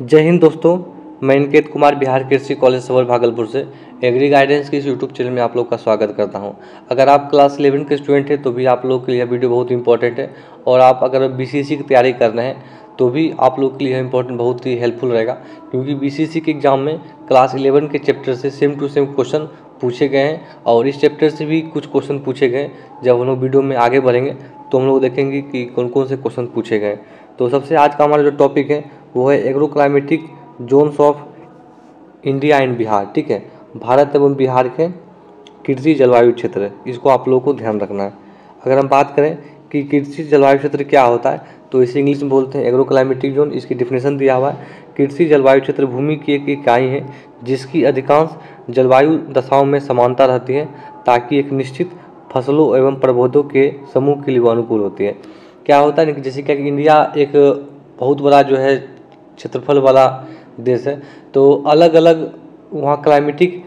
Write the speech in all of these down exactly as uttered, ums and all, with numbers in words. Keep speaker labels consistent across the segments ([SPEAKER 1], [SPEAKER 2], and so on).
[SPEAKER 1] जय हिंद दोस्तों, मैं इनकेत कुमार बिहार कृषि कॉलेज सवर भागलपुर से एग्री गाइडेंस की इस यूट्यूब चैनल में आप लोग का स्वागत करता हूं। अगर आप क्लास इलेवन के स्टूडेंट हैं तो भी आप लोग के लिए वीडियो बहुत इंपॉर्टेंट है, और आप अगर बीसीसी की तैयारी कर रहे हैं तो भी आप लोग के लिए इंपॉर्टेंट बहुत ही हेल्पफुल रहेगा, क्योंकि बीसीसी के एग्जाम में क्लास इलेवन के चैप्टर से सेम टू सेम क्वेश्चन पूछे गए हैं और इस चैप्टर से भी कुछ क्वेश्चन पूछे गए। जब हम लोग वीडियो में आगे बढ़ेंगे तो हम लोग देखेंगे कि कौन कौन से क्वेश्चन पूछे गए। तो सबसे आज का हमारा जो टॉपिक है वो है agro climatic zones of India and Bihar. ठीक है, भारत एवं बिहार के कृषि जलवायु क्षेत्र, इसको आप लोगों को ध्यान रखना है। अगर हम बात करें कि कृषि जलवायु क्षेत्र क्या होता है तो इसे इंग्लिश में बोलते हैं एग्रो क्लाइमेटिक जोन। इसकी डिफिनेशन दिया हुआ है, कृषि जलवायु क्षेत्र भूमि की एक इकाई है जिसकी अधिकांश जलवायु दशाओं में समानता रहती है ताकि एक निश्चित फसलों एवं प्रभेदों के समूह के लिए वो अनुकूल होती है। क्या होता है कि जैसे कि इंडिया एक बहुत बड़ा जो है क्षेत्रफल वाला देश है, तो अलग अलग वहाँ क्लाइमेटिक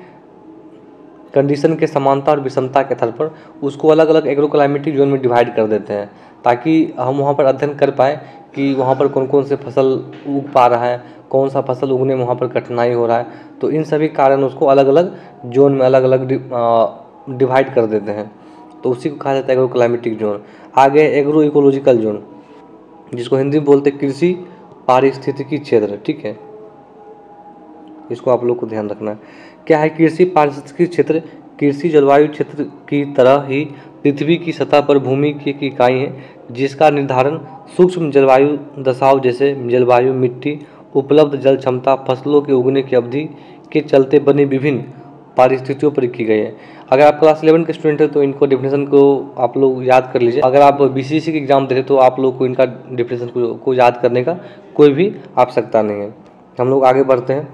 [SPEAKER 1] कंडीशन के समानता और विषमता के आधार पर उसको अलग अलग एग्रो क्लाइमेटिक जोन में डिवाइड कर देते हैं, ताकि हम वहाँ पर अध्ययन कर पाए कि वहाँ पर कौन कौन से फसल उग पा रहा है, कौन सा फसल उगने में वहाँ पर कठिनाई हो रहा है। तो इन सभी कारण उसको अलग अलग जोन में अलग अलग डिवाइड कर देते हैं, तो उसी को कहा जाता है एग्रो क्लाइमेटिक जोन। आगे एग्रो इकोलॉजिकल जोन, जिसको हिंदी में बोलते हैं कृषि पारिस्थितिकी क्षेत्र। ठीक है, इसको आप लोग को ध्यान रखना है। क्या है कृषि पारिस्थितिकी क्षेत्र? कृषि जलवायु क्षेत्र की तरह ही पृथ्वी की सतह पर भूमि की एक इकाई है जिसका निर्धारण सूक्ष्म जलवायु दशाओं जैसे जलवायु, मिट्टी, उपलब्ध जल क्षमता, फसलों के उगने की अवधि के चलते बनी विभिन्न परिस्थितियों पर की गई है। अगर आप क्लास इलेवन के स्टूडेंट हैं तो इनको डिफिनेशन को आप लोग याद कर लीजिए। अगर आप बीसीसी के एग्जाम दे रहे तो आप लोग को इनका डिफिनेशन को, को याद करने का कोई भी आवश्यकता नहीं है। हम लोग आगे बढ़ते हैं।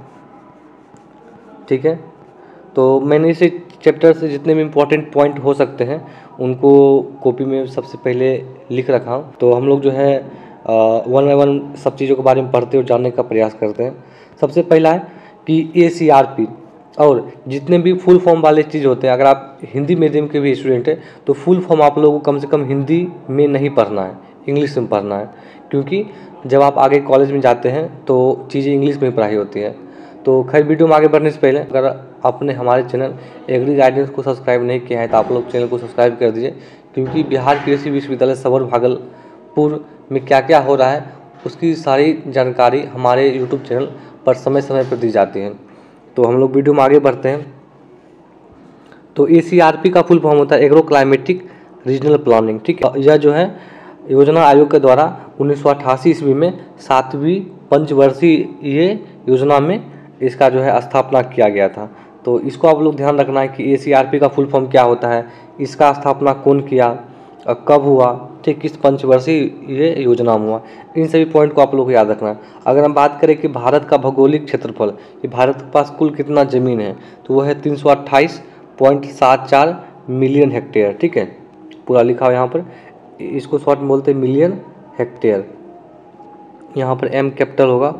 [SPEAKER 1] ठीक है, तो मैंने इसे चैप्टर से जितने भी इम्पोर्टेंट पॉइंट हो सकते हैं उनको कॉपी में सबसे पहले लिख रखा हूँ। तो हम लोग जो है वन बाय वन सब चीज़ों के बारे में पढ़ते और जानने का प्रयास करते हैं। सबसे पहला है कि ए सी आर पी और जितने भी फुल फॉर्म वाले चीज़ होते हैं, अगर आप हिंदी मीडियम के भी स्टूडेंट हैं तो फुल फॉर्म आप लोगों को कम से कम हिंदी में नहीं पढ़ना है, इंग्लिश में पढ़ना है, क्योंकि जब आप आगे कॉलेज में जाते हैं तो चीज़ें इंग्लिश में पढ़ाई होती है। तो खैर, वीडियो में आगे बढ़ने से पहले अगर आपने हमारे चैनल एग्री गाइडेंस को सब्सक्राइब नहीं किया है तो आप लोग चैनल को सब्सक्राइब कर दीजिए, क्योंकि बिहार कृषि विश्वविद्यालय सवर भागलपुर में क्या क्या हो रहा है उसकी सारी जानकारी हमारे यूट्यूब चैनल पर समय समय पर दी जाती है। तो हम लोग वीडियो में आगे बढ़ते हैं। तो ए सी आर पी का फुल फॉर्म होता है एग्रो क्लाइमेटिक रीजनल प्लानिंग। ठीक है, यह जो है योजना आयोग के द्वारा उन्नीस सौ अट्ठासी ईस्वी में सातवीं पंचवर्षीय योजना में इसका जो है स्थापना किया गया था। तो इसको आप लोग ध्यान रखना है कि ए सी आर पी का फुल फॉर्म क्या होता है, इसका स्थापना कौन किया, कब हुआ, ठीक, किस पंचवर्षीय ये योजना में हुआ, इन सभी पॉइंट को आप लोग को याद रखना है। अगर हम बात करें कि भारत का भौगोलिक क्षेत्रफल, कि भारत के पास कुल कितना ज़मीन है, तो वो है तीन सौ अट्ठाईस पॉइंट सात चार मिलियन हेक्टेयर। ठीक है, पूरा लिखा हुआ यहाँ पर, इसको शॉर्ट में बोलते हैं मिलियन हेक्टेयर। यहाँ पर एम कैपिटल होगा,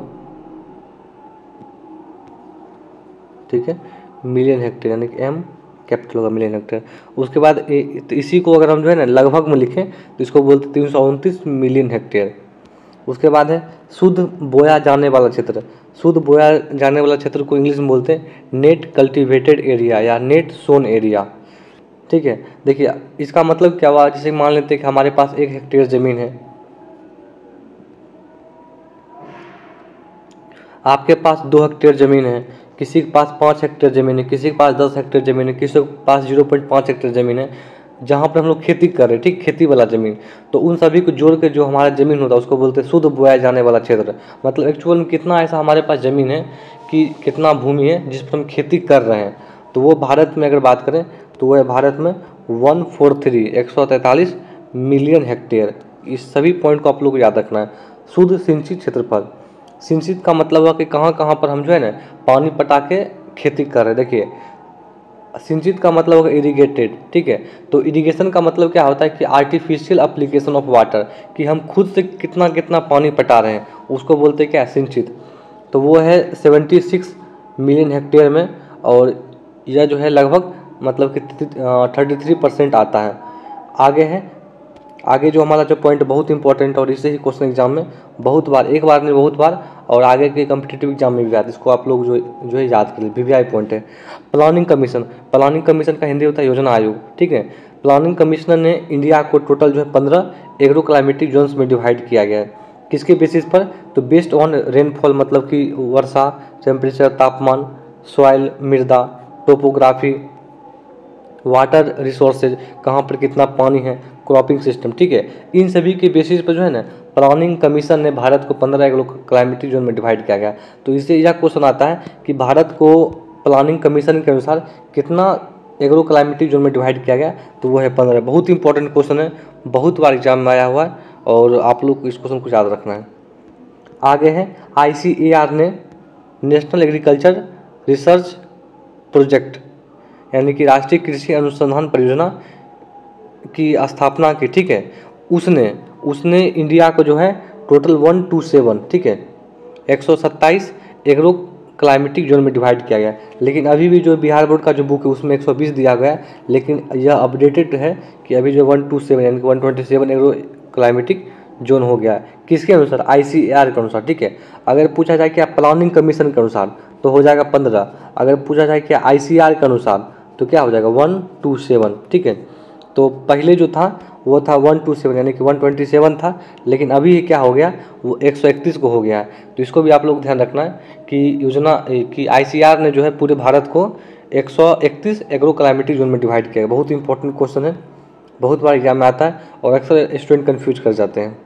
[SPEAKER 1] ठीक है, मिलियन हेक्टेयर यानी कि एम कैपिटल होगा मिलियन हेक्टेयर। उसके बाद ए, तो इसी को अगर हम जो है ना लगभग में लिखें तो इसको बोलते तीन सौ उनतीस मिलियन हेक्टेयर। उसके बाद है शुद्ध बोया जाने वाला क्षेत्र। शुद्ध बोया जाने वाला क्षेत्र को इंग्लिश में बोलते हैं नेट कल्टिवेटेड एरिया या नेट सोन एरिया। ठीक है, देखिए इसका मतलब क्या हुआ, जैसे मान लेते हैं कि हमारे पास एक हेक्टेयर ज़मीन है, आपके पास दो हेक्टेयर ज़मीन है, किसी के पास पाँच हेक्टेयर ज़मीन है, किसी के पास दस हेक्टेयर ज़मीन है, किसी के पास जीरो पॉइंट पाँच हेक्टेयर ज़मीन है, जहाँ पर हम लोग खेती कर रहे हैं, ठीक, खेती वाला ज़मीन। तो उन सभी को जोड़ के जो हमारा ज़मीन होता है उसको बोलते हैं शुद्ध बोया जाने वाला क्षेत्र। मतलब एक्चुअल में कितना ऐसा हमारे पास ज़मीन है कि कितना भूमि है जिस पर हम खेती कर रहे हैं, तो वो भारत में अगर बात करें तो वो है भारत में वन फोर थ्री एक सौ तैंतालीस मिलियन हेक्टेयर। इस सभी पॉइंट को आप लोग को याद रखना है। शुद्ध सिंचित क्षेत्रफल, सिंचित का मतलब हुआ कि कहाँ कहाँ पर हम जो है ना पानी पटा के खेती कर रहे हैं। देखिए सिंचित का मतलब होगा इरिगेटेड। ठीक है, तो इरिगेशन का मतलब क्या होता है कि आर्टिफिशियल एप्लीकेशन ऑफ वाटर, कि हम खुद से कितना कितना पानी पटा रहे हैं उसको बोलते हैं क्या, सिंचित। तो वो है सेवेंटी सिक्स मिलियन हेक्टेयर में, और यह जो है लगभग मतलब कि थर्टी थ्री परसेंट आता है। आगे है आगे जो हमारा जो पॉइंट बहुत इंपॉर्टेंट और इससे ही क्वेश्चन एग्जाम में बहुत बार, एक बार नहीं बहुत बार, और आगे के कम्पिटिटिव एग्जाम में भी आता है, इसको आप लोग जो जो है याद करिए, वीवीआई पॉइंट है। प्लानिंग कमीशन, प्लानिंग कमीशन का हिंदी होता है योजना आयोग, ठीक है। प्लानिंग कमिश्नर ने इंडिया को टोटल जो है पंद्रह एग्रो क्लाइमेटिक जोन्स में डिवाइड किया गया है। किसके बेसिस पर? तो बेस्ड ऑन रेनफॉल, मतलब कि वर्षा, टेम्परेचर, तापमान, सॉइल, मृदा, टोपोग्राफी, वाटर रिसोर्सेज, कहाँ पर कितना पानी है, क्रॉपिंग सिस्टम, ठीक है। इन सभी के बेसिस पर जो है ना प्लानिंग कमीशन ने भारत को पंद्रह एग्रो क्लाइमेटिक जोन में डिवाइड किया गया। तो इससे यह क्वेश्चन आता है कि भारत को प्लानिंग कमीशन के अनुसार कितना एग्रो क्लाइमेटिक जोन में डिवाइड किया गया, तो वो है पंद्रह। बहुत इंपॉर्टेंट क्वेश्चन है, बहुत बार एग्जाम में आया हुआ है और आप लोग को इस क्वेश्चन को याद रखना है। आगे है आई सी ए आर ने नेशनल एग्रीकल्चर रिसर्च प्रोजेक्ट यानी कि राष्ट्रीय कृषि अनुसंधान परियोजना की स्थापना की, ठीक है। उसने उसने इंडिया को जो है टोटल वन टू सेवन, ठीक है, एक सौ सत्ताईस एग्रो क्लाइमेटिक जोन में डिवाइड किया गया। लेकिन अभी भी जो बिहार बोर्ड का जो बुक है उसमें एक सौ बीस दिया गया है, लेकिन यह अपडेटेड है कि अभी जो वन टू सेवन यानी कि one twenty seven agro climatic zone हो गया है। किसके अनुसार? आई सी ए आर के अनुसार, ठीक है। अगर पूछा जाए क्या प्लानिंग कमीशन के अनुसार तो हो जाएगा पंद्रह। अगर पूछा जाए क्या आई सी ए आर के अनुसार तो क्या हो जाएगा वन टू सेवन, ठीक है। तो पहले जो था वो था वन टू सेवन यानी कि वन ट्वेंटी सेवन था, लेकिन अभी क्या हो गया वो एक सौ इकतीस को हो गया है। तो इसको भी आप लोग ध्यान रखना है कि योजना कि आई सी ए आर ने जो है पूरे भारत को एक सौ इकतीस एग्रो क्लाइमेटिक जोन में डिवाइड किया है। बहुत इंपॉर्टेंट क्वेश्चन है, बहुत बार एग्जाम में आता है और अक्सर स्टूडेंट कन्फ्यूज कर जाते हैं।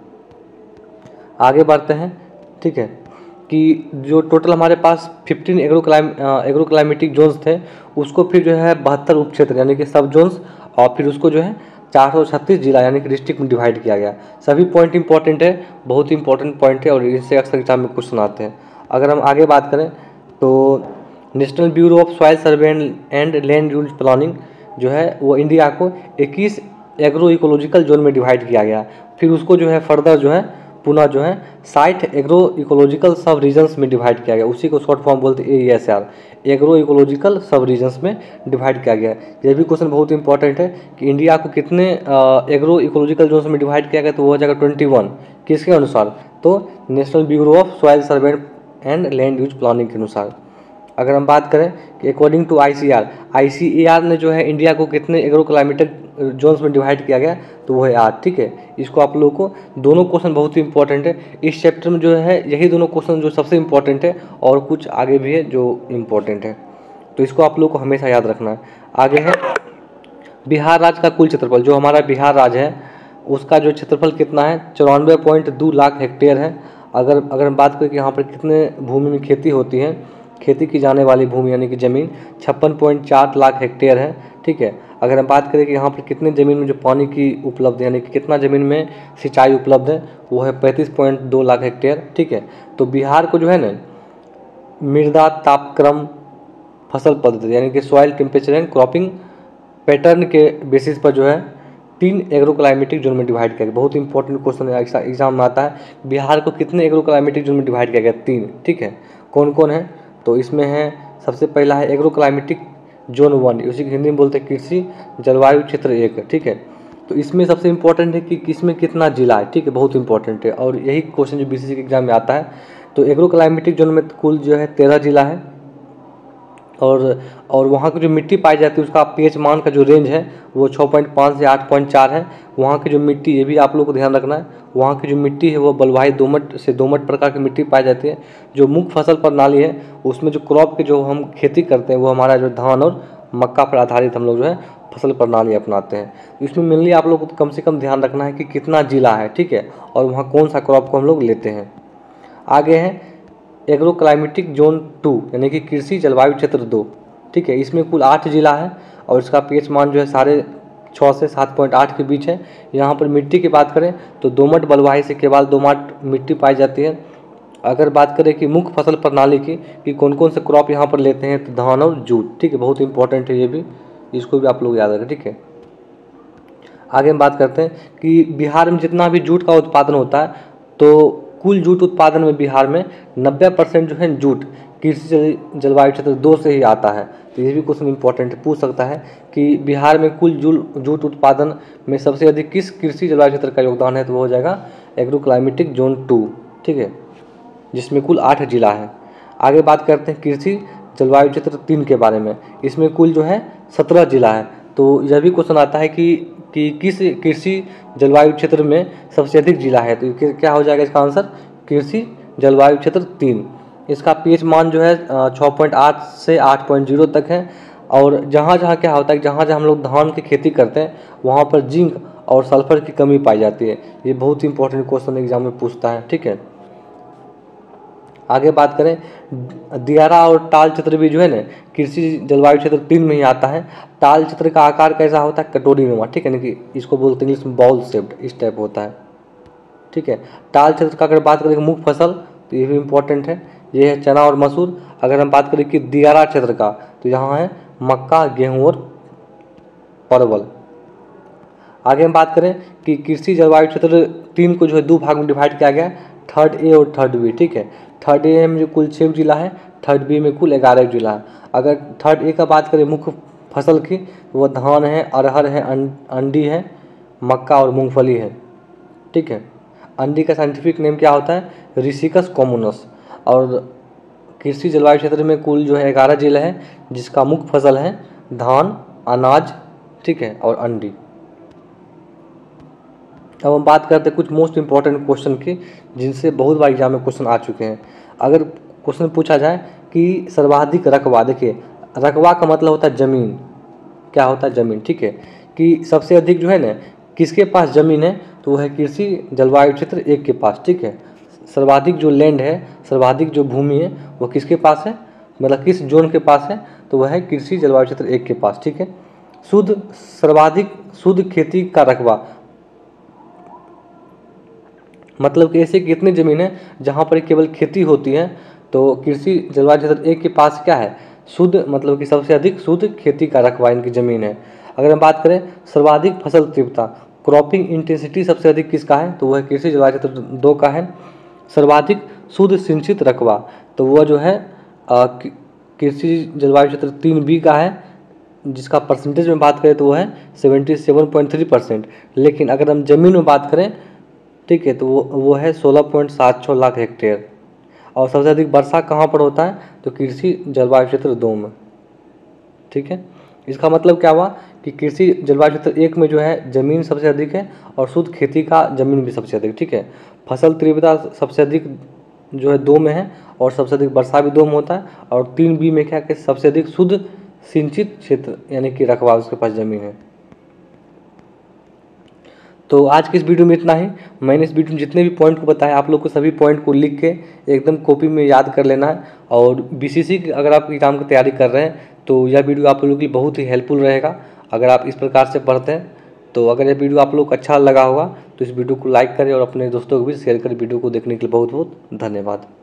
[SPEAKER 1] आगे बढ़ते हैं, ठीक है, कि जो टोटल हमारे पास पंद्रह agro clime agro climatic zones थे उसको फिर जो है बहत्तर उप क्षेत्र यानी कि सब जोन्स और फिर उसको जो है चार सौ छत्तीस जिला यानी कि डिस्ट्रिक्ट में डिवाइड किया गया। सभी पॉइंट इंपॉर्टेंट है, बहुत इंपॉर्टेंट पॉइंट है और इससे अक्सर एग्जाम में क्वेश्चन आते हैं। अगर हम आगे बात करें तो national bureau of soil survey and land use planning जो है वो इंडिया को इक्कीस एग्रो इकोलॉजिकल जोन में डिवाइड किया गया। फिर उसको जो है फर्दर जो है पुनः जो है साठ एग्रो इकोलॉजिकल सब रीजन्स में डिवाइड किया गया। उसी को शॉर्ट फॉर्म बोलते हैं A E S R, agro ecological sub regions में डिवाइड किया गया। यह भी क्वेश्चन बहुत इंपॉर्टेंट है कि इंडिया को कितने एग्रो इकोलॉजिकल जोन्स में डिवाइड किया गया, तो वो हो जाएगा ट्वेंटी वन। किसके अनुसार? तो national bureau of soil survey and land use planning के अनुसार। अगर हम बात करें कि according to I C A, I C A R ने जो है इंडिया को कितने एग्रो क्लाइमेटिक जोन्स में डिवाइड किया गया, तो वो है आठ, ठीक है। इसको आप लोगों को दोनों क्वेश्चन बहुत ही इंपॉर्टेंट है इस चैप्टर में जो है, यही दोनों क्वेश्चन जो सबसे इंपॉर्टेंट है और कुछ आगे भी है जो इम्पोर्टेंट है, तो इसको आप लोगों को हमेशा याद रखना है। आगे है बिहार राज्य का कुल क्षेत्रफल। जो हमारा बिहार राज्य है उसका जो क्षेत्रफल कितना है, चौरानवे पॉइंट दो लाख हेक्टेयर है। अगर अगर हम बात करें कि यहाँ पर कितने भूमि में खेती होती है, खेती की जाने वाली भूमि यानी कि ज़मीन छप्पन पॉइंट चार लाख हेक्टेयर है, ठीक है। अगर हम बात करें कि यहाँ पर कितने ज़मीन में जो पानी की उपलब्ध है यानी कि कितना ज़मीन में सिंचाई उपलब्ध है, वो है पैंतीस पॉइंट दो लाख हेक्टेयर, ठीक है। तो बिहार को जो है ना मृदा तापक्रम फसल पद्धति यानी कि soil temperature and cropping pattern के बेसिस पर जो है तीन एग्रो क्लाइमेटिक जोन में डिवाइड किया गया। बहुत इंपॉर्टेंट क्वेश्चन है, एग्जाम में आता है। बिहार को कितने एग्रो क्लाइमेटिक जोन में डिवाइड किया गया? तीन, ठीक है। कौन कौन है? तो इसमें है सबसे पहला है एग्रो क्लाइमेटिक जोन वन, उसी की हिंदी में बोलते हैं कृषि जलवायु क्षेत्र एक, ठीक है। तो इसमें सबसे इंपॉर्टेंट है कि इसमें कितना जिला है, ठीक है, बहुत इंपॉर्टेंट है और यही क्वेश्चन जो बी सी सी के एग्जाम में आता है। तो एग्रो क्लाइमेटिक जोन में कुल जो है तेरह जिला है और और वहाँ की जो मिट्टी पाई जाती है उसका पीएच मान का जो रेंज है वो छः पॉइंट पाँच से आठ पॉइंट चार है। वहाँ की जो मिट्टी, ये भी आप लोग को ध्यान रखना है, वहाँ की जो मिट्टी है वो बलुआही दोमट से दोमट प्रकार की मिट्टी पाई जाती है। जो मुख्य फसल प्रणाली है उसमें जो क्रॉप के जो हम खेती करते हैं वो हमारा जो धान और मक्का पर आधारित हम लोग जो है फसल प्रणाली अपनाते हैं। इसमें मेनली आप लोग को कम से कम ध्यान रखना है कि कितना जिला है, ठीक है, और वहाँ कौन सा क्रॉप को हम लोग लेते हैं। आगे है एग्रो क्लाइमेटिक जोन टू यानी कि कृषि जलवायु क्षेत्र दो, ठीक है। इसमें कुल आठ जिला है और इसका पीएच मान जो है साढ़े छः से सात पॉइंट आठ के बीच है। यहाँ पर मिट्टी की बात करें तो दोमट बलुआही से केवल दोमट मिट्टी पाई जाती है। अगर बात करें कि मुख्य फसल प्रणाली की कि कौन कौन से क्रॉप यहाँ पर लेते हैं, तो धान और जूट, ठीक है, बहुत इंपॉर्टेंट है ये भी, इसको भी आप लोग याद रखें, ठीक है। आगे हम बात करते हैं कि बिहार में जितना भी जूट का उत्पादन होता है तो कुल जूट उत्पादन में बिहार में नब्बे परसेंट जो है जूट कृषि जल जलवायु क्षेत्र दो से ही आता है। तो ये भी क्वेश्चन इंपॉर्टेंट पूछ सकता है कि बिहार में कुल जूल जूट उत्पादन में सबसे अधिक किस कृषि जलवायु क्षेत्र का योगदान है, तो वो हो जाएगा एग्रो क्लाइमेटिक जोन टू, ठीक है, जिसमें कुल आठ जिला है। आगे बात करते हैं कृषि जलवायु क्षेत्र तीन के बारे में। इसमें कुल जो है सत्रह जिला है। तो यह भी क्वेश्चन आता है कि कि किस कृषि जलवायु क्षेत्र में सबसे अधिक जिला है, तो क्या हो जाएगा इसका आंसर कृषि जलवायु क्षेत्र तीन। इसका पीएच मान जो है छः पॉइंट आठ से आठ पॉइंट जीरो तक है। और जहाँ जहाँ क्या होता है, जहाँ जहाँ हम लोग धान की खेती करते हैं वहाँ पर जिंक और सल्फर की कमी पाई जाती है। ये बहुत इंपॉर्टेंट क्वेश्चन एग्जाम में पूछता है, ठीक है। आगे बात करें, दियारा और टाल चित्र भी जो है ना कृषि जलवायु क्षेत्र तीन में ही आता है। टाल चित्र का आकार कैसा होता है, कटोरी नुमा, ठीक है, यानी कि इसको बोलते हैं इंग्लिश में बाउल शेप्ड, इस टाइप होता है, ठीक है। टाल चित्र का अगर बात करें मुख्य फसल, तो ये भी इम्पोर्टेंट है, ये है चना और मसूर। अगर हम बात करें कि दियारा क्षेत्र का, तो यहाँ है मक्का, गेहूँ और परवल। आगे हम बात करें कि कृषि जलवायु क्षेत्र तीन को जो है दो भाग में डिवाइड किया गया, थर्ड ए और थर्ड बी, ठीक है। थर्ड ए में जो कुल छः जिला है, थर्ड बी में कुल ग्यारह जिला है। अगर थर्ड ए का बात करें मुख्य फसल की, तो वह धान है, अरहर है, अंडी है, मक्का और मूंगफली है, ठीक है। अंडी का साइंटिफिक नेम क्या होता है, रिसिकस कॉमोनस। और कृषि जलवायु क्षेत्र में कुल जो है ग्यारह जिले हैं, जिसका मुख्य फसल है धान, अनाज, ठीक है, और अंडी। अब हम बात करते हैं कुछ मोस्ट इंपॉर्टेंट क्वेश्चन की, जिनसे बहुत बार एग्जाम में क्वेश्चन आ चुके हैं। अगर क्वेश्चन पूछा जाए कि सर्वाधिक रकबा, देखिए रकबा का मतलब होता है ज़मीन, क्या होता है ज़मीन, ठीक है, कि सबसे अधिक जो है ना किसके पास ज़मीन है, तो वह है कृषि जलवायु क्षेत्र एक के पास, ठीक है। सर्वाधिक जो लैंड है, सर्वाधिक जो भूमि है वो किसके पास है, मतलब किस जोन के पास है, तो वह है कृषि जलवायु क्षेत्र एक के पास, ठीक है। शुद्ध सर्वाधिक शुद्ध खेती का रकबा, मतलब कि ऐसे कितनी ज़मीन है जहाँ पर केवल खेती होती है, तो कृषि जलवायु क्षेत्र एक के पास क्या है, शुद्ध, मतलब कि सबसे अधिक शुद्ध खेती का रकबा इनकी ज़मीन है। अगर हम बात करें सर्वाधिक फसल तीव्रता, क्रॉपिंग इंटेंसिटी सबसे अधिक किसका है, तो वह कृषि जलवायु क्षेत्र दो का है। सर्वाधिक शुद्ध सिंचित रकबा, तो वह जो है कृषि जलवायु क्षेत्र तीन बी का है, जिसका परसेंटेज में बात करें तो वह है seventy seven point three percent. लेकिन अगर हम ज़मीन में बात करें, ठीक है, तो वो वो है सोलह पॉइंट सात छः लाख हेक्टेयर। और सबसे अधिक वर्षा कहाँ पर होता है, तो कृषि जलवायु क्षेत्र दो में, ठीक है। इसका मतलब क्या हुआ कि कृषि जलवायु क्षेत्र एक में जो है ज़मीन सबसे अधिक है और शुद्ध खेती का ज़मीन भी सबसे अधिक, ठीक है। फसल तीव्रता सबसे अधिक जो है दो में है और सबसे अधिक वर्षा भी दो में होता है। और तीन बी में क्या कि सबसे अधिक शुद्ध सिंचित क्षेत्र यानी कि रकबा उसके पास ज़मीन है। तो आज की इस वीडियो में इतना ही। मैंने इस वीडियो में जितने भी पॉइंट को बताया, आप लोग को सभी पॉइंट को लिख के एकदम कॉपी में याद कर लेना है। और बीसीसी की अगर आप एग्जाम की तैयारी कर रहे हैं तो यह वीडियो आप लोगों के लिए बहुत ही हेल्पफुल रहेगा अगर आप इस प्रकार से पढ़ते हैं। तो अगर यह वीडियो आप लोग को अच्छा लगा होगा तो इस वीडियो को लाइक करें और अपने दोस्तों को भी शेयर करें। वीडियो को देखने के लिए बहुत बहुत धन्यवाद।